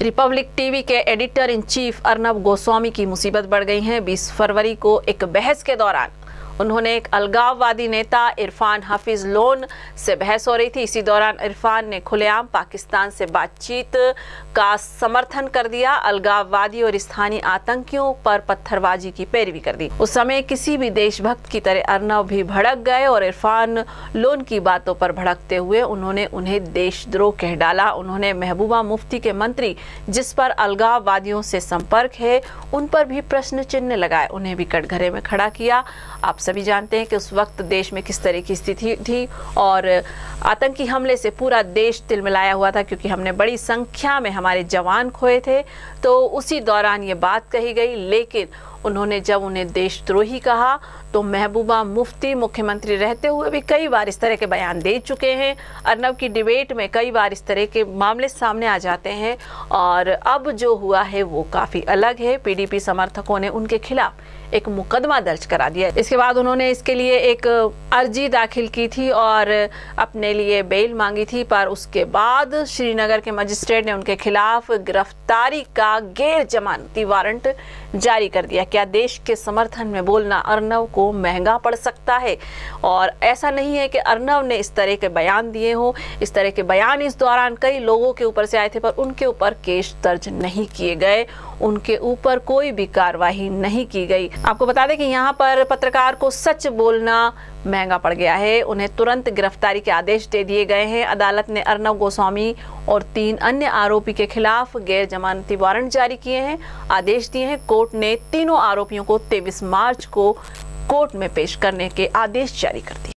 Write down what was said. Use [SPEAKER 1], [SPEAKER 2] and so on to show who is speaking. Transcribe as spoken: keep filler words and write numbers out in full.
[SPEAKER 1] Republic TV के editor in chief Arnab Goswami की मुसीबत बढ़ गई है। बीस फरवरी को एक बहस के दौरान उन्होंने एक अलगाववादी नेता इरफान हफीज लोन से बहस हो रही थी। इसी दौरान इरफान ने खुलेआम पाकिस्तान से बातचीत का समर्थन कर दिया, अलगाववादी और स्थानीय आतंकियों पर पत्थरबाजी की पैरवी कर दी। उस समय किसी भी देशभक्त की तरह अर्नब भी भड़क गए और इरफान लोन की बातों पर भड़कते हुए उन्होंने उन्हें देशद्रोह कह डाला। उन्होंने महबूबा मुफ्ती के मंत्री जिस पर अलगाववादियों से संपर्क है उन पर भी प्रश्न चिन्ह लगाए, उन्हें भी कटघरे में खड़ा किया। आप सभी जानते हैं कि उस वक्त देश में किस तरह की स्थिति थी और आतंकी हमले से पूरा देश तिलमिलाया हुआ था, क्योंकि हमने बड़ी संख्या में हमारे जवान खोए थे। तो उसी दौरान ये बात कही गई, लेकिन उन्होंने जब उन्हें देशद्रोही कहा तो महबूबा मुफ्ती मुख्यमंत्री रहते हुए भी कई बार इस तरह के बयान दे चुके हैं। अर्नब की डिबेट में कई बार इस तरह के मामले सामने आ जाते हैं और अब जो हुआ है वो काफ़ी अलग है। पीडीपी समर्थकों ने उनके खिलाफ एक मुकदमा दर्ज करा दिया। इसके बाद उन्होंने इसके लिए एक अर्जी दाखिल की थी और अपने लिए बेल मांगी थी, पर उसके बाद श्रीनगर के मजिस्ट्रेट ने उनके खिलाफ गिरफ्तारी का गैर जमानती वारंट जारी कर दिया। क्या देश के समर्थन में बोलना अर्नब को महंगा पड़ सकता है? और ऐसा नहीं है कि अर्नब ने इस तरह के बयान दिए हो, इस तरह के बयान इस दौरान कई लोगों के ऊपर से आए थे, पर उनके ऊपर केस दर्ज नहीं किए गए, उनके ऊपर कोई भी कार्रवाई नहीं की गई। आपको बता दें कि यहाँ पर पत्रकार को सच बोलना महंगा पड़ गया है। उन्हें तुरंत गिरफ्तारी के आदेश दे दिए गए हैं। अदालत ने अर्नब गोस्वामी और तीन अन्य आरोपी के खिलाफ गैर जमानती वारंट जारी किए हैं, आदेश दिए हैं। कोर्ट ने तीनों आरोपियों को तेईस मार्च को कोर्ट में पेश करने के आदेश जारी कर दिए।